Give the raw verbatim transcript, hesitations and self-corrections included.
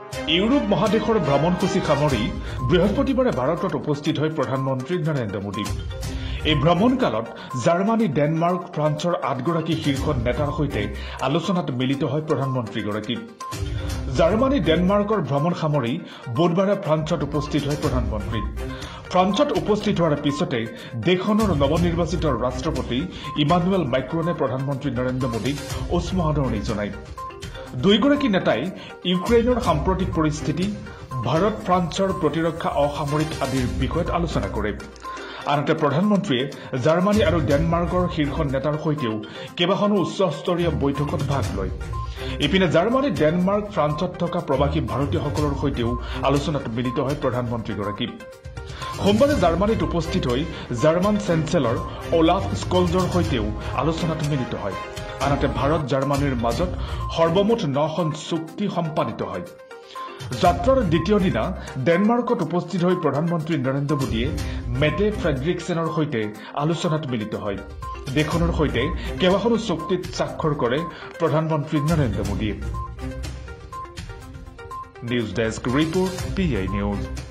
Europe মহাদেশৰ ভ্ৰমণসূচী সামৰি বৃহস্পতিবাৰে ভাৰতত উপস্থিত হৈ প্ৰধানমন্ত্ৰী নৰেন্দ্ৰ মোদী। এই ভ্ৰমণকালত জাৰ্মানী, ডেনমাৰ্ক, ফ্ৰান্সৰ আঠগৰাকী শীৰ্ষ নেতাৰ সৈতে আলোচনাত মিলিত হয় প্ৰধানমন্ত্ৰীগৰাকী। জাৰ্মানী, ডেনমাৰ্কৰ ভ্ৰমণ সামৰি বুধবাৰে ফ্ৰান্সত উপস্থিত হয় প্ৰধানমন্ত্ৰী। ফ্ৰান্সত উপস্থিত হোৱাৰ পিছতে দেশখনৰ নৱনিৰ্বাচিত ৰাষ্ট্ৰপতি ইমানুৱেল মাইক্ৰনে প্ৰধানমন্ত্ৰী নৰেন্দ্ৰ মোদীক উষ্ম আদৰণি জনায়। দুয়োগৰাকী নেতাই ইউক্ৰেইনৰ সাম্প্ৰতিক পৰিস্থিতি, ভাৰত ফ্ৰান্সৰ প্ৰতিৰক্ষা অসামৰিক আদিৰ বিষয়ত আলোচনা কৰে। আনহাতে প্ৰধানমন্ত্ৰীয়ে জাৰ্মানী আৰু ডেনমাৰ্কৰ শীৰ্ষ নেতাৰ সৈতেও কেইবাখনো উচ্চস্তৰীয় বৈঠকত ভাগ লয়। ইপিনে জাৰ্মানী, ডেনমাৰ্ক, ফ্ৰান্সত থকা প্ৰৱাসী ভাৰতীয়সকলৰ সৈতেও আলোচনাত মিলিত হয় প্ৰধানমন্ত্ৰীগৰাকী। সোমবাৰে জাৰ্মানীত উপস্থিত হৈ জাৰ্মান চেঞ্চেলৰ ওলাফ স্কলজৰ সৈতেও আলোচনাত মিলিত হয়। আনহাতে ভাৰত জাৰ্মানীৰ মাজত সৰ্বমুঠ নখন চুক্তি সম্পাদিত হয়। যাত্ৰাৰ দ্বিতীয় দিনা ডেনমাৰ্কত উপস্থিত হৈ প্ৰধানমন্ত্ৰী নৰেন্দ্ৰ মোদীয়ে মেটে ফ্ৰেডৰিকছেনৰ সৈতে আলোচনাত মিলিত হয়। দেশখনৰ সৈতে কেইবাখনো চুক্তিত স্বাক্ষৰ কৰে প্ৰধানমন্ত্ৰী নৰেন্দ্ৰ মোদীয়ে। News desk report, P I news.